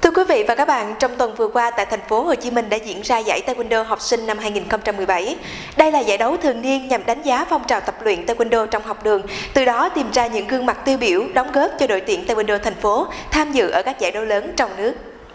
Thưa quý vị và các bạn, trong tuần vừa qua tại thành phố Hồ Chí Minh đã diễn ra giải Taekwondo học sinh năm 2017. Đây là giải đấu thường niên nhằm đánh giá phong trào tập luyện Taekwondo trong học đường, từ đó tìm ra những gương mặt tiêu biểu đóng góp cho đội tuyển Taekwondo thành phố tham dự ở các giải đấu lớn trong nước.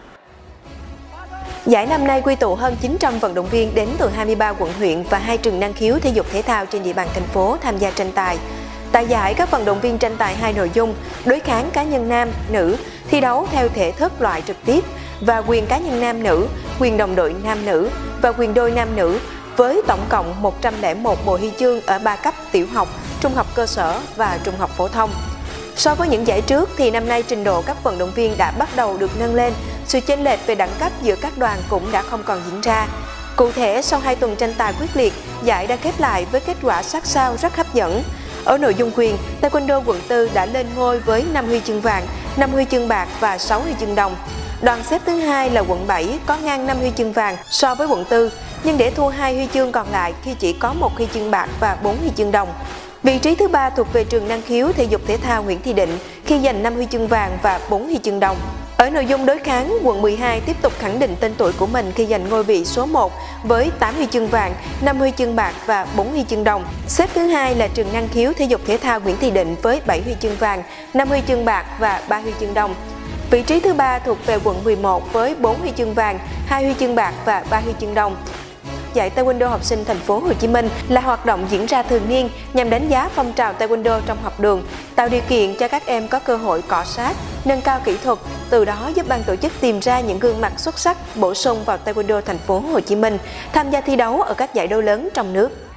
Giải năm nay quy tụ hơn 900 vận động viên đến từ 23 quận huyện và 2 trường năng khiếu thể dục thể thao trên địa bàn thành phố tham gia tranh tài. Tại giải, các vận động viên tranh tài 2 nội dung: đối kháng cá nhân nam, nữ, thi đấu theo thể thức loại trực tiếp và quyền cá nhân nam nữ, quyền đồng đội nam nữ và quyền đôi nam nữ, với tổng cộng 101 bộ huy chương ở 3 cấp tiểu học, trung học cơ sở và trung học phổ thông. So với những giải trước thì năm nay trình độ các vận động viên đã bắt đầu được nâng lên, sự chênh lệch về đẳng cấp giữa các đoàn cũng đã không còn diễn ra. Cụ thể, sau 2 tuần tranh tài quyết liệt, giải đã khép lại với kết quả sát sao rất hấp dẫn. Ở nội dung quyền, Taekwondo quận 4 đã lên ngôi với 5 huy chương vàng, 5 huy chương bạc và 6 huy chương đồng. Đoàn xếp thứ hai là quận 7 có ngang 5 huy chương vàng so với quận 4, nhưng để thua 2 huy chương còn lại khi chỉ có 1 huy chương bạc và 4 huy chương đồng. Vị trí thứ 3 thuộc về trường năng khiếu thể dục thể thao Nguyễn Thị Định khi giành 5 huy chương vàng và 4 huy chương đồng. Ở nội dung đối kháng, quận 12 tiếp tục khẳng định tên tuổi của mình khi giành ngôi vị số 1 với 8 huy chương vàng, 5 huy chương bạc và 4 huy chương đồng. Xếp thứ hai là trường năng khiếu thể dục thể thao Nguyễn Thị Định với 7 huy chương vàng, 5 huy chương bạc và 3 huy chương đồng. Vị trí thứ 3 thuộc về quận 11 với 4 huy chương vàng, 2 huy chương bạc và 3 huy chương đồng. Giải Taekwondo học sinh thành phố Hồ Chí Minh là hoạt động diễn ra thường niên nhằm đánh giá phong trào Taekwondo trong học đường, tạo điều kiện cho các em có cơ hội cọ sát, nâng cao kỹ thuật, từ đó giúp ban tổ chức tìm ra những gương mặt xuất sắc bổ sung vào Taekwondo thành phố Hồ Chí Minh tham gia thi đấu ở các giải đấu lớn trong nước.